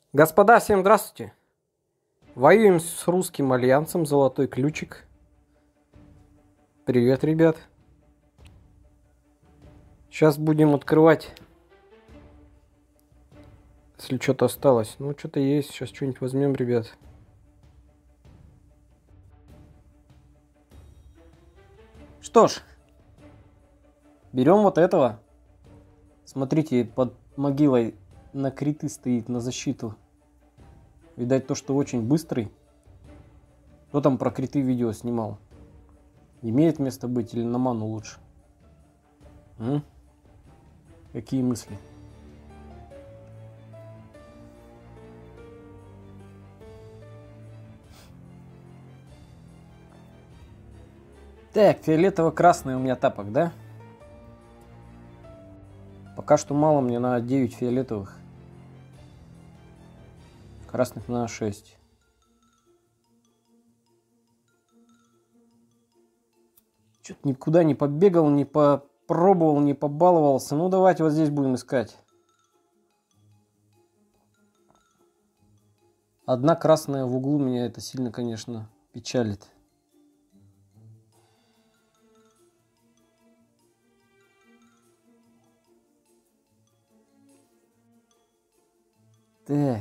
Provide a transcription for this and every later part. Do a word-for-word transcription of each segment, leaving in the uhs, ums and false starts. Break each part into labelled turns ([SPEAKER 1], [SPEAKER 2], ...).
[SPEAKER 1] Господа, всем здравствуйте! Воюем с русским альянсом, золотой ключик. Привет, ребят. Сейчас будем открывать, если что-то осталось. Ну, что-то есть, сейчас что-нибудь возьмем, ребят. Что ж, берем вот этого. Смотрите, под могилой на криты стоит, на защиту. Видать, то, что очень быстрый. Кто там про криты видео снимал? Имеет место быть или на ману лучше? М? Какие мысли? Так, фиолетово-красный у меня тапок, да? Пока что мало, мне на девять фиолетовых. Красных на шесть. Что-то никуда не побегал, не попробовал, не побаловался. Ну, давайте вот здесь будем искать. Одна красная в углу меня это сильно, конечно, печалит. Так.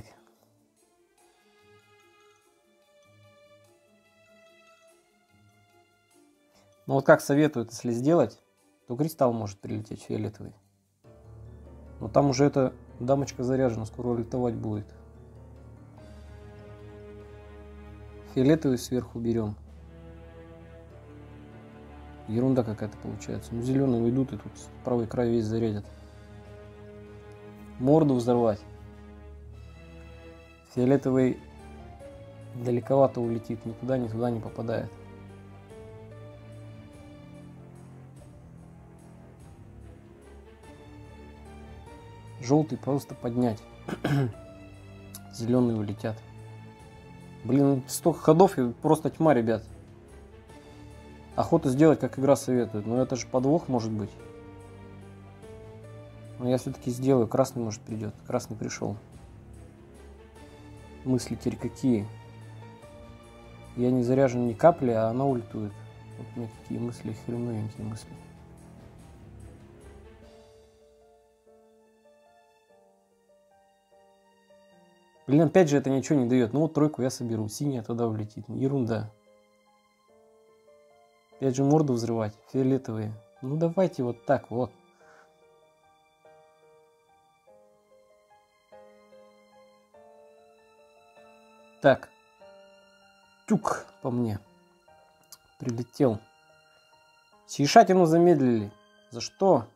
[SPEAKER 1] Ну вот как советуют, если сделать, то кристалл может прилететь фиолетовый. Но там уже эта дамочка заряжена, скоро летовать будет. Фиолетовый сверху берем. Ерунда какая-то получается. Ну, зеленые уйдут и тут правый край весь зарядят. Морду взорвать. Фиолетовый далековато улетит, никуда, ни туда не попадает. Желтый просто поднять. Зеленые улетят. Блин, столько ходов и просто тьма, ребят. Охота сделать, как игра советует. Но это же подвох может быть. Но я все-таки сделаю. Красный, может, придет. Красный пришел. Мысли теперь какие? Я не заряжен ни капли, а она ультует. Вот мне какие мысли, хреновенькие мысли. Блин, опять же это ничего не дает. Ну вот тройку я соберу. Синяя туда улетит. Ерунда. Опять же морду взрывать. Фиолетовые. Ну давайте вот так вот. Так. Тюк по мне. Прилетел. Сишатину замедлили. За что?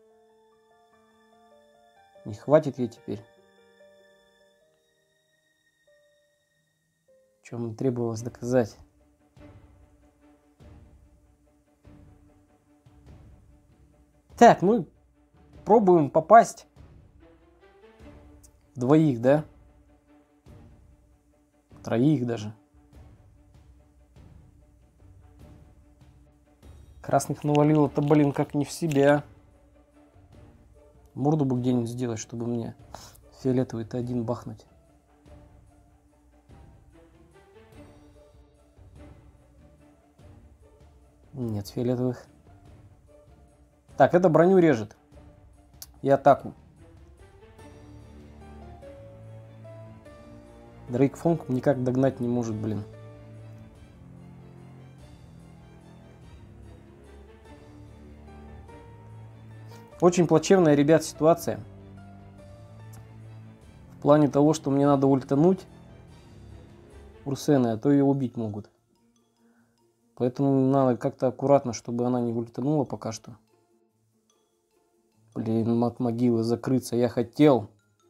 [SPEAKER 1] Не хватит ей теперь. Чем требовалось доказать. Так, ну пробуем попасть. Двоих, да? Троих даже. Красных навалило-то, блин, как не в себя. Морду бы где-нибудь сделать, чтобы мне фиолетовый-то один бахнуть. Нет фиолетовых. Так, это броню режет. И атаку. Дрейк Фонг никак догнать не может, блин. Очень плачевная, ребят, ситуация. В плане того, что мне надо ультануть Урсены, а то ее убить могут. Поэтому надо как-то аккуратно, чтобы она не ультанула пока что. Блин, от могилы закрыться я хотел.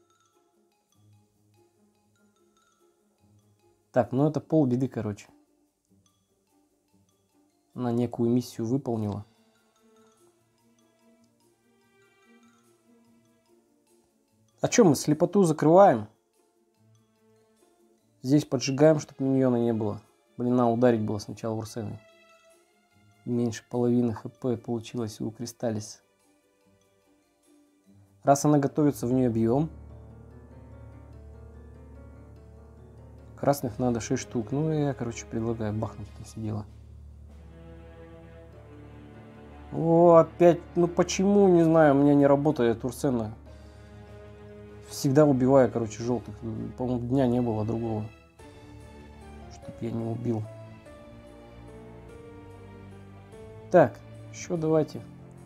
[SPEAKER 1] Так, ну это полбеды, короче. Она некую миссию выполнила. А что, мы слепоту закрываем? Здесь поджигаем, чтобы миньона не было. Блин, надо ударить было сначала Урсеной. Меньше половины хп получилось у Кристаллис. Раз она готовится, в нее бьем. Красных надо шесть штук. Ну, я, короче, предлагаю бахнуть это все дело. О, опять, ну почему, не знаю, у меня не работает Урсена. Всегда убиваю, короче, желтых. По-моему, дня не было другого, чтоб я не убил. Так, еще давайте.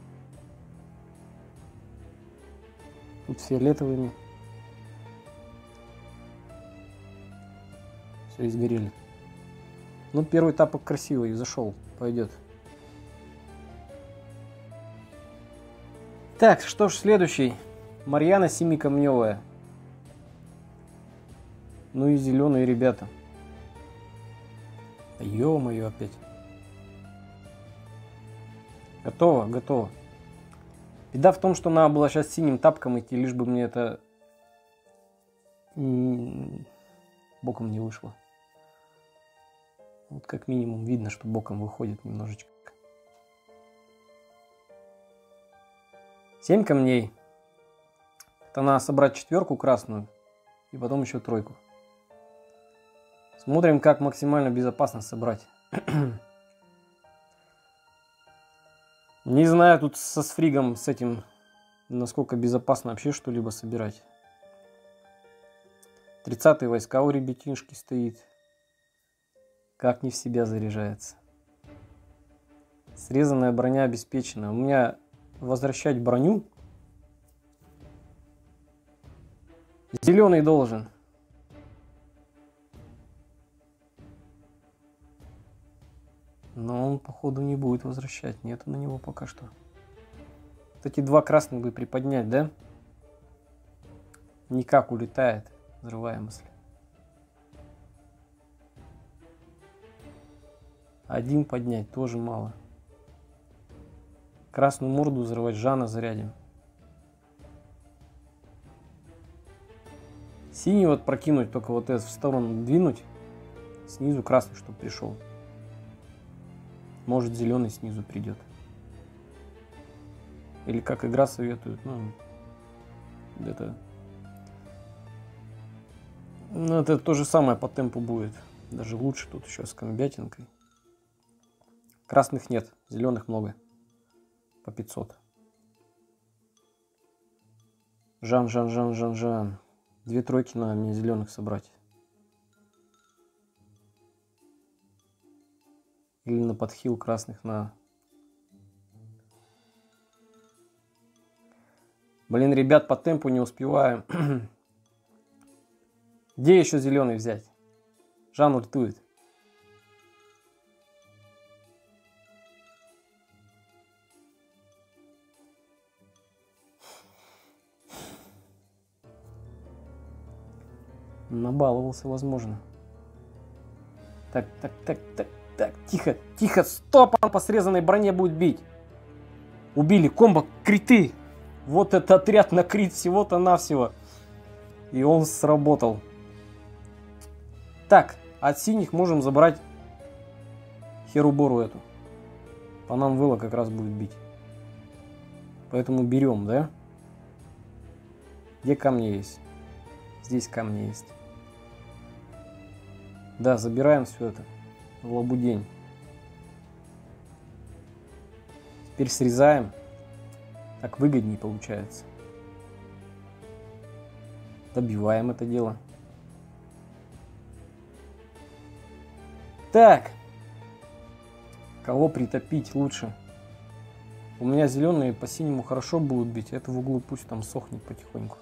[SPEAKER 1] Тут фиолетовыми. Все, изгорели. Ну, первый тапок красивый, зашел, пойдет. Так, что ж, следующий. Марьяна семикамневая. Ну и зеленые ребята. Ё-моё, опять. Готово, готово. Беда в том, что надо было сейчас синим тапком идти, лишь бы мне это боком не вышло. Вот как минимум видно, что боком выходит немножечко. семь камней. Это надо собрать четверку красную и потом еще тройку. Смотрим, как максимально безопасно собрать. Не знаю тут со сфригом, с этим, насколько безопасно вообще что-либо собирать. тридцатые войска у ребятишки стоит. Как не в себя заряжается. Срезанная броня обеспечена. У меня возвращать броню. Зеленый должен. Но он, походу, не будет возвращать. Нету на него пока что. Вот эти два красных бы приподнять, да? Никак улетает. Взрывая мысли. Один поднять тоже мало. Красную морду взрывать, Жана зарядим. Синий вот прокинуть, только вот это в сторону двинуть. Снизу красный, чтобы пришел. Может, зеленый снизу придет. Или как игра советует. Ну, это, ну, это то же самое по темпу будет. Даже лучше тут еще с комбятинкой. Красных нет, зеленых много. По пятьсот. Жан, Жан, Жан, Жан, Жан. Две тройки надо мне зеленых собрать. Или на подхил красных на... Блин, ребят, по темпу не успеваем. Где еще зеленый взять? Жан ультует. Набаловался, возможно. Так, так, так, так, так, тихо, тихо, стоп, он по срезанной броне будет бить. Убили, комбо, криты. Вот этот отряд на крит всего-то навсего. И он сработал. Так, от синих можем забрать Херубору эту. По нам Вэлла как раз будет бить. Поэтому берем, да? Где камни есть? Здесь камни есть. Да, забираем все это в лабудень. Теперь срезаем. Так выгоднее получается. Добиваем это дело. Так. Кого притопить лучше? У меня зеленые по синему хорошо будут бить. Это в углу пусть там сохнет потихоньку.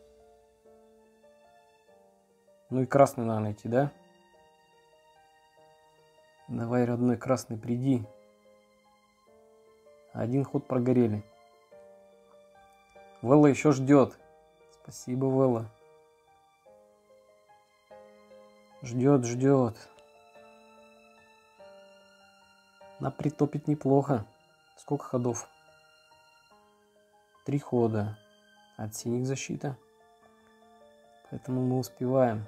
[SPEAKER 1] Ну и красный надо найти, да? Давай, родной красный, приди. Один ход прогорели. Вэлла еще ждет. Спасибо, Вэлла. Ждет, ждет. На притопить неплохо. Сколько ходов? Три хода. От синих защита. Поэтому мы успеваем.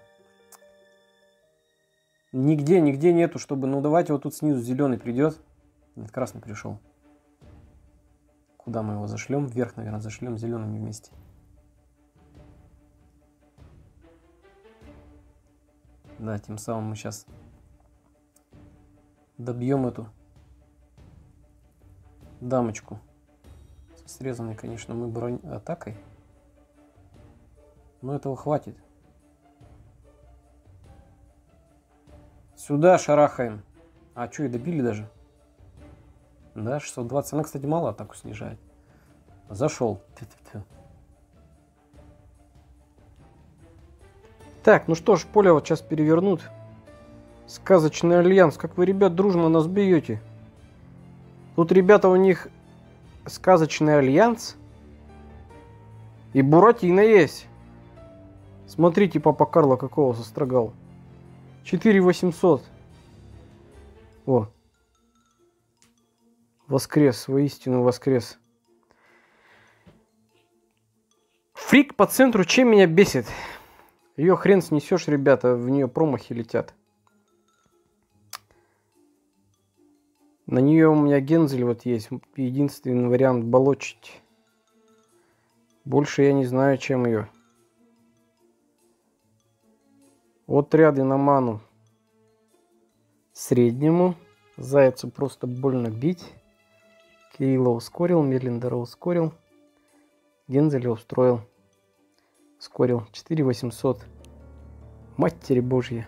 [SPEAKER 1] Нигде, нигде нету, чтобы... Ну, давайте вот тут снизу зеленый придет. Нет, красный пришел. Куда мы его зашлем? Вверх, наверное, зашлем зелеными вместе. Да, тем самым мы сейчас добьем эту дамочку. Со срезанной, конечно, мы бронь атакой. Но этого хватит. Сюда шарахаем. А, что, и добили даже? Да, шестьсот двадцать. Она, кстати, мало атаку снижает. Зашел. Так, ну что ж, поле вот сейчас перевернут. Сказочный альянс. Как вы, ребят, дружно нас бьете. Тут, ребята, у них сказочный альянс. И Буратино есть. Смотрите, папа Карло какого сострогал. четыре восемьсот. О. Воскрес, воистину воскрес. Фрик по центру чем меня бесит? Ее хрен снесешь, ребята, в нее промахи летят. На нее у меня Гензель вот есть. Единственный вариант болочить. Больше я не знаю, чем ее. Отряды на ману. Среднему. Зайцу просто больно бить. Кирилла ускорил, Мерлиндера ускорил. Гензеля устроил. Ускорил. четыре восемьсот. Матери Божья.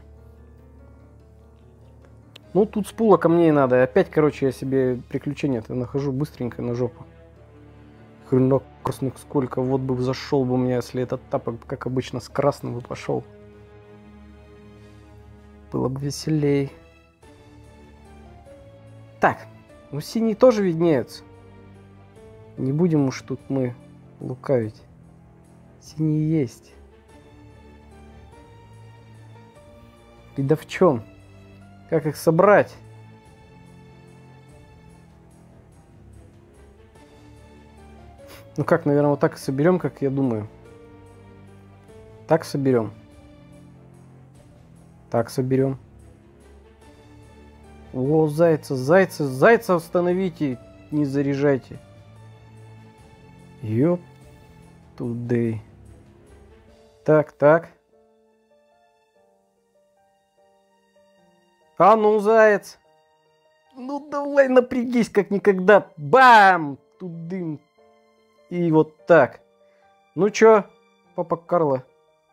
[SPEAKER 1] Ну, тут с пула ко мне и надо. Опять, короче, я себе приключения-то нахожу быстренько на жопу. Хрена красных сколько. Вот бы зашел бы у меня, если этот тапок, как обычно, с красным бы пошел. Было бы веселей. Так, ну синие тоже виднеются. Не будем уж тут мы лукавить. Синие есть. И да в чем? Как их собрать? Ну как, наверное, вот так и соберем, как я думаю. Так соберем. Так соберем. О, зайца, зайца, зайца остановите, не заряжайте. Ёп тудей. Так, так. А ну, заяц. Ну давай напрягись, как никогда. Бам! Тудым. И вот так. Ну чё, папа Карло?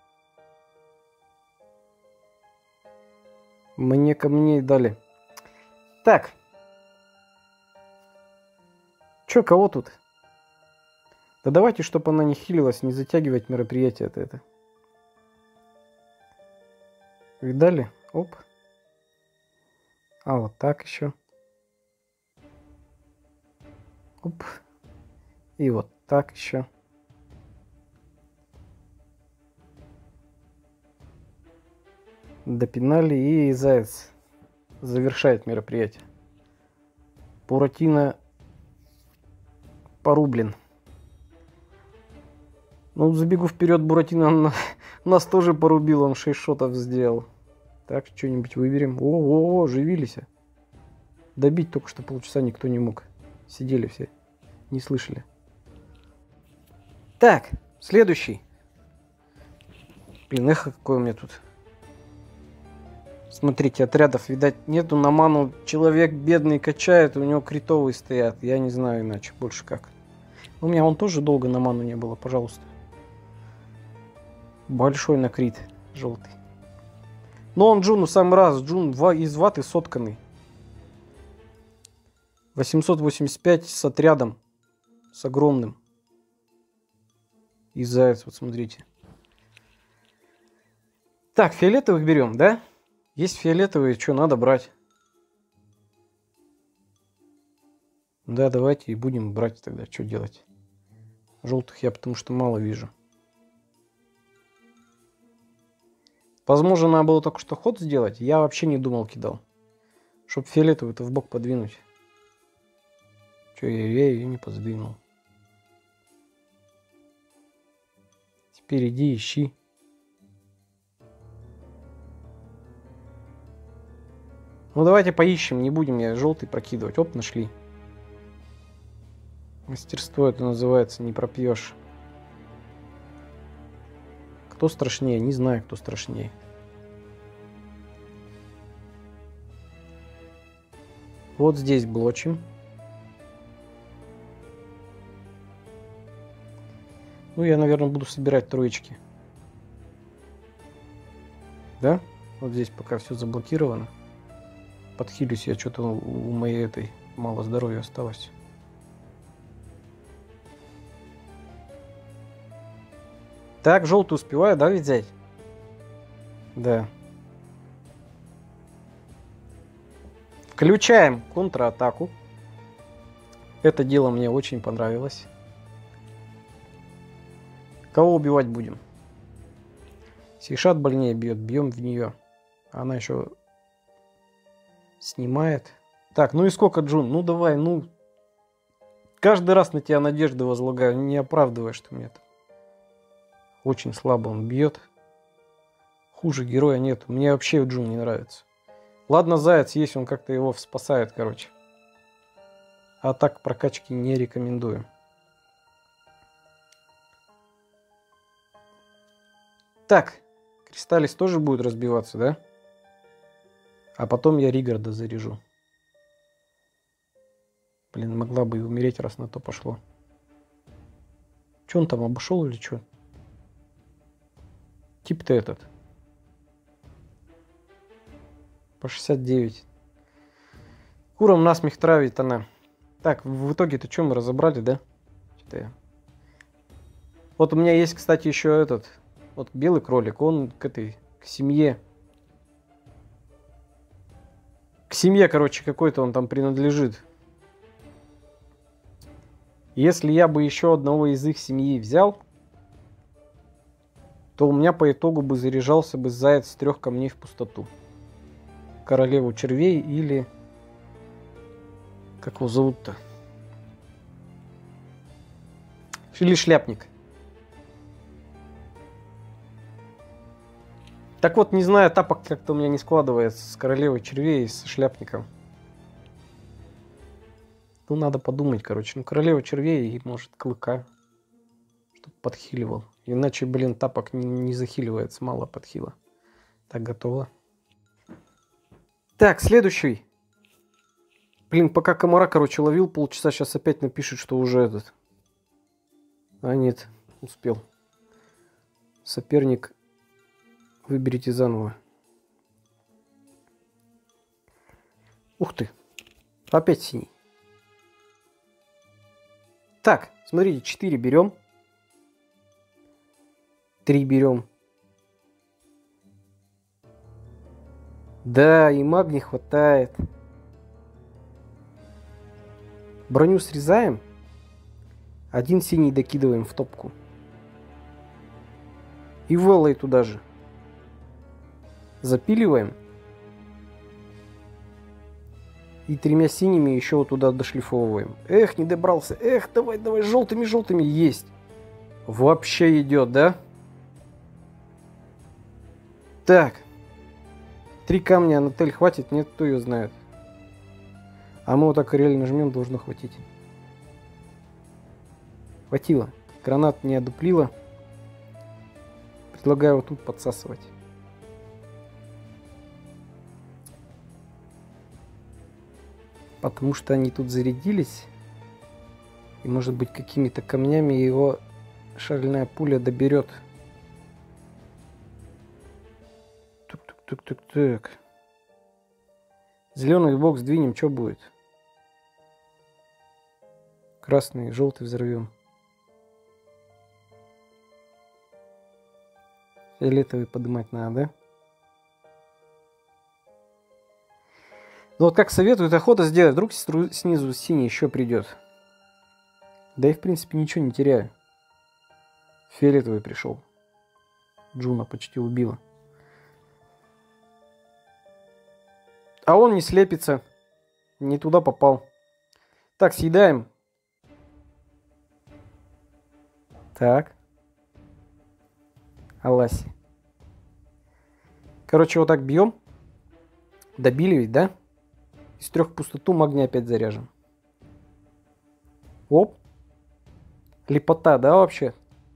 [SPEAKER 1] Мне камней дали. Так. Чё, кого тут? Да давайте, чтобы она не хилилась, не затягивать мероприятие-то это. Видали? Оп. А вот так еще. Оп. И вот так еще. Допинали, и заяц завершает мероприятие. Буратино порублен. Ну, забегу вперед, Буратино на, нас тоже порубил, он шесть шотов сделал. Так, что-нибудь выберем. О, о, оживились. Добить только что полчаса никто не мог. Сидели все, не слышали. Так, следующий. Блин, эхо какое у меня тут. Смотрите, отрядов, видать, нету. На ману человек бедный качает, у него критовые стоят. Я не знаю иначе, больше как. У меня он тоже долго на ману не было, пожалуйста. Большой на крит, желтый. Но он Джуну сам раз, Джун из ваты сотканный. восемьсот восемьдесят пять с отрядом, с огромным. И заяц, вот смотрите. Так, фиолетовых берем, да? Есть фиолетовые, что надо брать. Да, давайте и будем брать тогда, что делать. Желтых я потому что мало вижу. Возможно, надо было только что ход сделать. Я вообще не думал, кидал. Чтоб фиолетовую-то в бок подвинуть. Че, я, я ее не подвинул. Теперь иди ищи. Ну давайте поищем, не будем я желтый прокидывать. Оп, нашли. Мастерство это называется, не пропьешь. Кто страшнее? Не знаю, кто страшнее. Вот здесь блочим. Ну, я, наверное, буду собирать троечки. Да? Вот здесь пока все заблокировано. Подхилюсь я, что-то у моей этой мало здоровья осталось. Так, желтый успеваю, да, ведь взять? Да. Включаем контратаку. Это дело мне очень понравилось. Кого убивать будем? Сейшат больнее бьет, бьем в нее. Она еще снимает. Так, ну и сколько, Джун? Ну давай, ну. Каждый раз на тебя надежды возлагаю. Не оправдываешь ты мне. Очень слабо он бьет. Хуже героя нет. Мне вообще Джун не нравится. Ладно, заяц есть, он как-то его спасает, короче. А так прокачки не рекомендую. Так, Кристаллис тоже будет разбиваться, да? А потом я Ригарда заряжу. Блин, могла бы и умереть, раз на то пошло. Че он там, обошел или что? Тип-то этот. По шестьдесят девять. Куром насмех травит она. Так, в итоге-то что мы разобрали, да? Что-то я... Вот у меня есть, кстати, еще этот... Вот белый кролик, он к этой, к семье. К семье, короче, какой-то он там принадлежит. Если я бы еще одного из их семьи взял, то у меня по итогу бы заряжался бы заяц с трех камней в пустоту. Королеву червей или... Как его зовут-то? Или шляпник. Так вот, не знаю, тапок как-то у меня не складывается с королевой червей и с шляпником. Ну, надо подумать, короче. Ну, королева червей и, может, клыка. Чтоб подхиливал. Иначе, блин, тапок не, не захиливается. Мало подхила. Так, готово. Так, следующий. Блин, пока комара, короче, ловил полчаса, сейчас опять напишет, что уже этот. А, нет, успел. Соперник... Выберите заново. Ух ты. Опять синий. Так, смотрите, четыре берем. три берем. Да, и магний хватает. Броню срезаем. Один синий докидываем в топку. И волой туда же. Запиливаем. И тремя синими еще вот туда дошлифовываем. Эх, не добрался. Эх, давай, давай, желтыми-желтыми. Есть. Вообще идет, да? Так. Три камня Анатель хватит? Нет, кто ее знает. А мы вот так реально нажмем, должно хватить. Хватило. Гранат не одуплила. Предлагаю вот тут подсасывать. Потому что они тут зарядились. И может быть какими-то камнями его шальная пуля доберет. Тук-тук-тук-тук-тук. Зеленый бок сдвинем, что будет? Красный, желтый взорвем. Фиолетовый поднимать надо, да? Ну вот как советуют охота сделать, вдруг снизу синий еще придет. Да и в принципе ничего не теряю. Фиолетовый пришел. Джуна почти убила. А он не слепится. Не туда попал. Так, съедаем. Так. Аласи. Короче, вот так бьем. Добили ведь, да? Из трех пустоту магний опять заряжен. Оп. Лепота, да, вообще?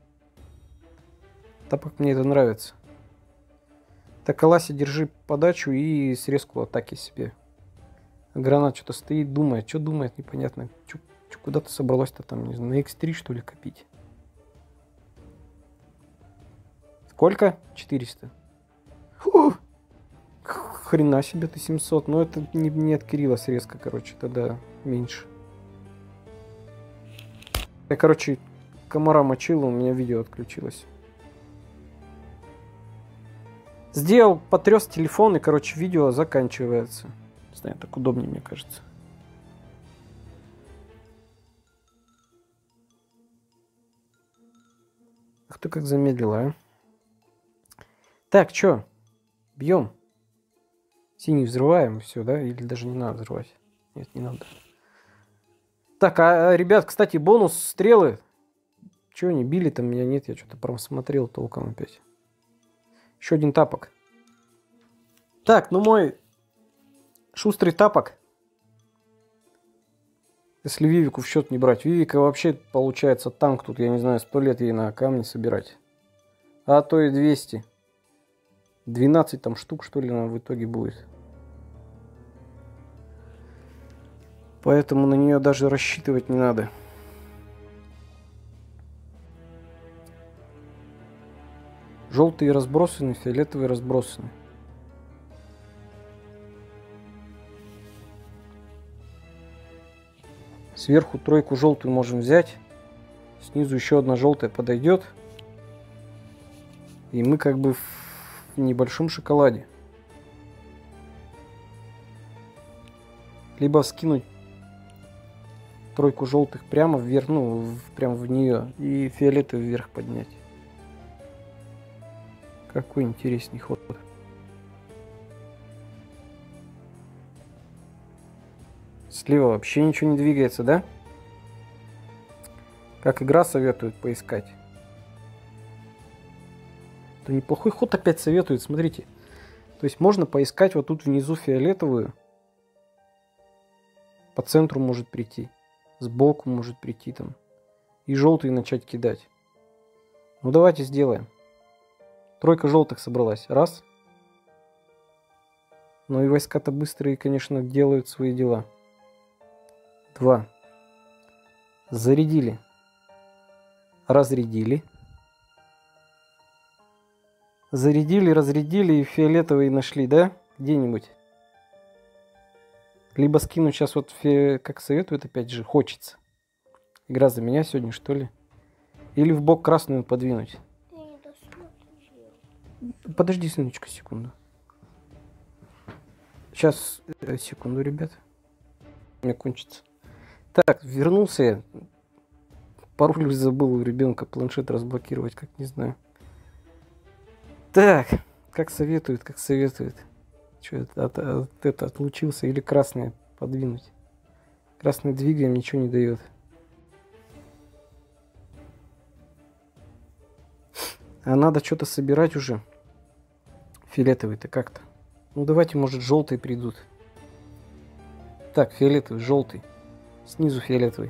[SPEAKER 1] Так как мне это нравится. Так, Аласи, держи подачу и срезку атаки себе. Гранат что-то стоит, думает. Что думает, непонятно. Чё, чё, куда ты собралась-то там, не знаю, на икс три что ли копить? Сколько? четыреста. Фу! Хрена себе ты семьсот. Но это не, не от Кирилла срезка, короче, тогда меньше. Я, короче, комара мочила, у меня видео отключилось. Сделал, потряс телефон, и, короче, видео заканчивается. Не знаю, так удобнее, мне кажется. Ах ты как замедлила, а? Так, чё? Бьем. Синий взрываем, все, да? Или даже не надо взрывать? Нет, не надо. Так, а, ребят, кстати, бонус стрелы. Чего они били там? Меня нет, я что-то просмотрел толком опять. Еще один тапок. Так, ну мой шустрый тапок. Если Вивику в счет не брать. Вивика вообще получается танк тут, я не знаю, сто лет ей на камни собирать. А то и двести. двенадцать там штук, что ли, она в итоге будет. Поэтому на нее даже рассчитывать не надо. Желтые разбросаны, фиолетовые разбросаны. Сверху тройку желтую можем взять. Снизу еще одна желтая подойдет. И мы как бы в небольшом шоколаде. Либо скинуть тройку желтых прямо вверх, ну, прямо в нее. И фиолетовый вверх поднять. Какой интересный ход. Слева вообще ничего не двигается, да? Как игра советует поискать. То неплохой ход опять советует, смотрите. То есть можно поискать вот тут внизу фиолетовую. По центру может прийти. Сбоку может прийти там. И желтый начать кидать. Ну давайте сделаем. Тройка желтых собралась. Раз. Ну и войска-то быстрые, конечно, делают свои дела. Два. Зарядили. Разрядили. Зарядили, разрядили и фиолетовые нашли, да? Где-нибудь. Либо скину сейчас вот, фи... как советуют, опять же, хочется. Игра за меня сегодня, что ли? Или в бок красную подвинуть. Подожди, сыночка, секунду. Сейчас, секунду, ребят. У меня кончится. Так, вернулся я. Пароль забыл у ребенка, планшет разблокировать, как не знаю. Так, как советуют, как советуют. Что это, от, от, это отлучился или красное подвинуть? Красный двигаем, ничего не дает. А надо что-то собирать уже. Фиолетовый-то как-то. Ну давайте, может, желтые придут. Так, фиолетовый, желтый. Снизу фиолетовый.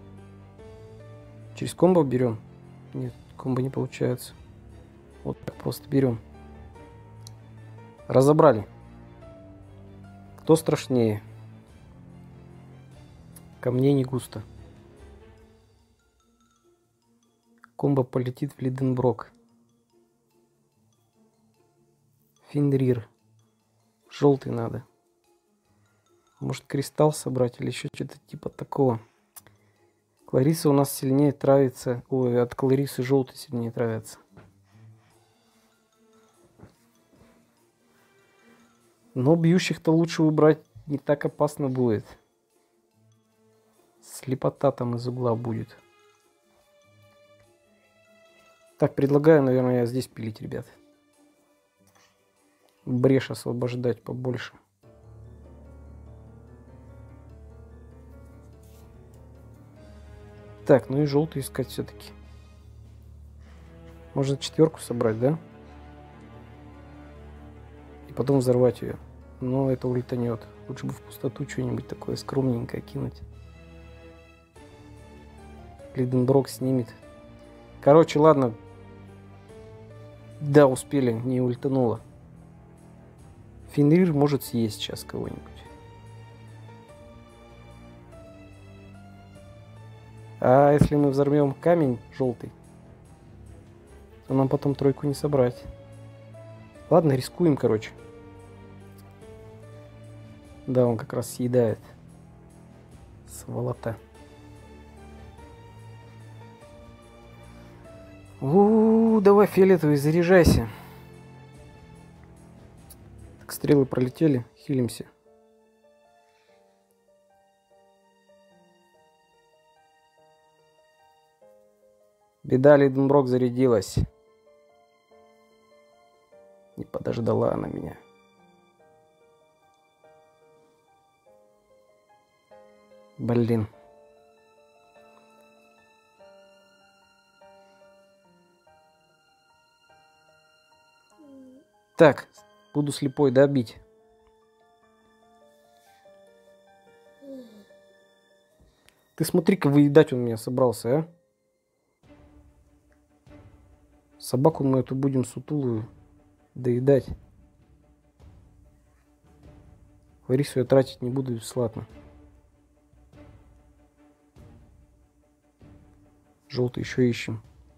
[SPEAKER 1] Через комбо берем? Нет, комбо не получается. Вот так просто берем. Разобрали. Кто страшнее? Ко мне не густо. Комбо полетит в Лиденброк. Фенрир. Желтый надо. Может, кристалл собрать или еще что-то типа такого. Клариса у нас сильнее травится. Ой, от Кларисы желтый сильнее травится. Но бьющих-то лучше убрать, не так опасно будет. Слепота там из угла будет. Так, предлагаю, наверное, я здесь пилить, ребят. Брешь освобождать побольше. Так, ну и желтый искать все-таки. Можно четверку собрать, да? И потом взорвать ее. Но это ультанет. Лучше бы в пустоту что-нибудь такое скромненькое кинуть. Лиденброк снимет. Короче, ладно. Да, успели, не ультануло. Фенрир может съесть сейчас кого-нибудь. А если мы взорвем камень желтый, то нам потом тройку не собрать. Ладно, рискуем, короче. Да, он как раз съедает. Сволота. У-у-у, давай, фиолетовый, заряжайся. Так, стрелы пролетели, хилимся. Беда, Лиденброк зарядилась. Не подождала она меня. Блин. Так, буду слепой, да, бить? Ты смотри-ка, выедать он меня собрался, а? Собаку мы эту будем сутулую доедать. Рису я тратить не буду бесплатно. Желтый еще ищем.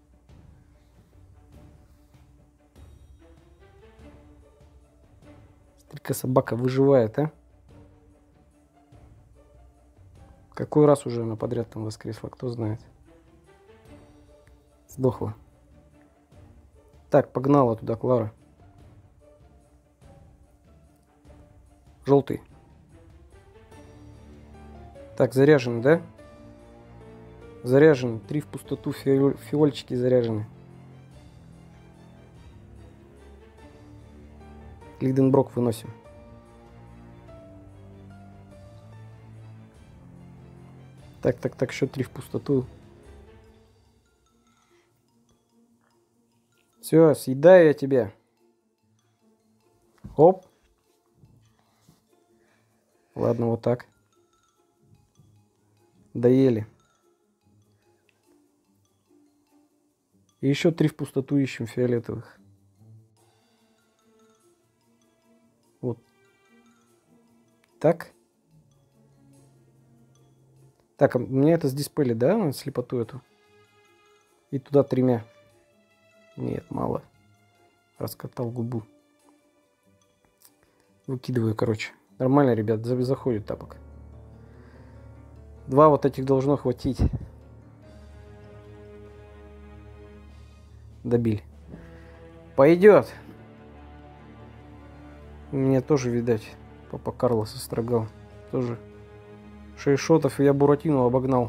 [SPEAKER 1] Смотри-ка, собака выживает, а? Какой раз уже она подряд там воскресла, кто знает. Сдохла. Так, погнала туда Клара. Желтый. Так, заряжен, да? Заряжен. Три в пустоту, фиоль, фиольчики заряжены. Лиденброк выносим. Так, так, так, счет три в пустоту. Все, съедаю я тебя. Оп. Ладно, вот так. Доели. И еще три в пустоту ищем фиолетовых. Вот. Так. Так, а у меня это с диспели, да? Слепоту эту. И туда тремя. Нет, мало. Раскатал губу. Выкидываю, короче. Нормально, ребят, заходит тапок. Два вот этих должно хватить. Добили. Пойдет. Мне тоже, видать, папа Карлос сострогал. Тоже шесть шотов, и я Буратино обогнал.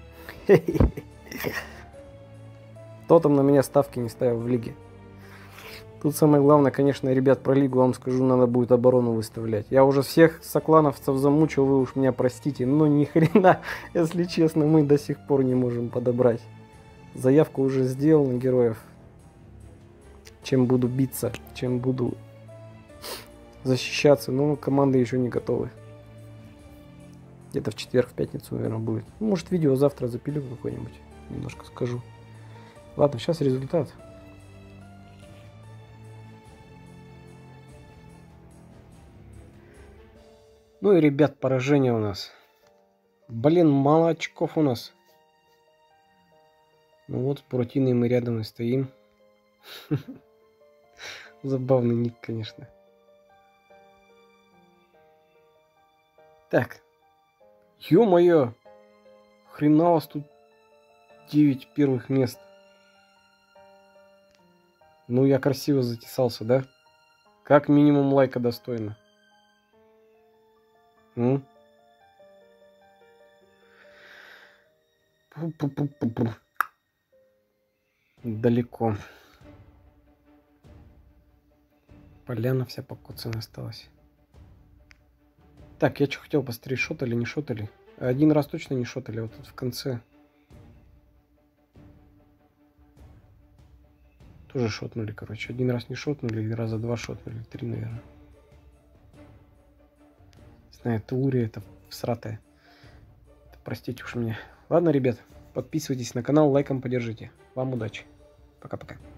[SPEAKER 1] Кто там на меня ставки не ставил в лиге? Тут самое главное, конечно, ребят, про лигу вам скажу, надо будет оборону выставлять. Я уже всех соклановцев замучил, вы уж меня простите, но ни хрена, если честно, мы до сих пор не можем подобрать. Заявку уже сделал на героев. Чем буду биться, чем буду защищаться, но команды еще не готовы. Где-то в четверг, в пятницу, наверное, будет. Может, видео завтра запилю какое-нибудь, немножко скажу. Ладно, сейчас результат. Ну и, ребят, поражение у нас. Блин, мало очков у нас. Ну вот, с Буратиной мы рядом и стоим. Забавный ник, конечно. Так. Ё-моё! Хрена у вас тут девять первых мест. Ну, я красиво затесался, да? Как минимум лайка достойно. М? Пу-пу-пу-пу-пу. Далеко. Поляна вся покоцанная осталась. Так, я что хотел посмотреть, шотали, не шотали. Один раз точно не шотали, вот тут в конце. Тоже шотнули, короче. Один раз не шотнули, раза два шотнули, три, наверное. Не знаю, Теурия это всратая. Простите уж меня. Ладно, ребят, подписывайтесь на канал, лайком поддержите. Вам удачи. Пока-пока.